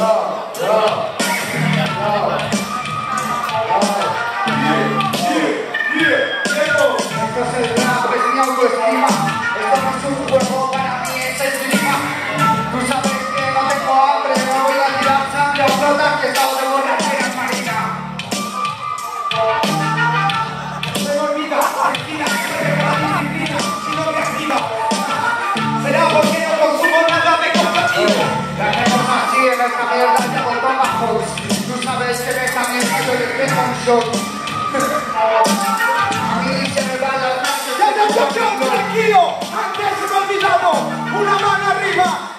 Tú sabes que me también soy el que con show. A mí se me va la noche. ¡Ya, tranquilo! ¡Antes se me ha olvidado! ¡Una mano arriba!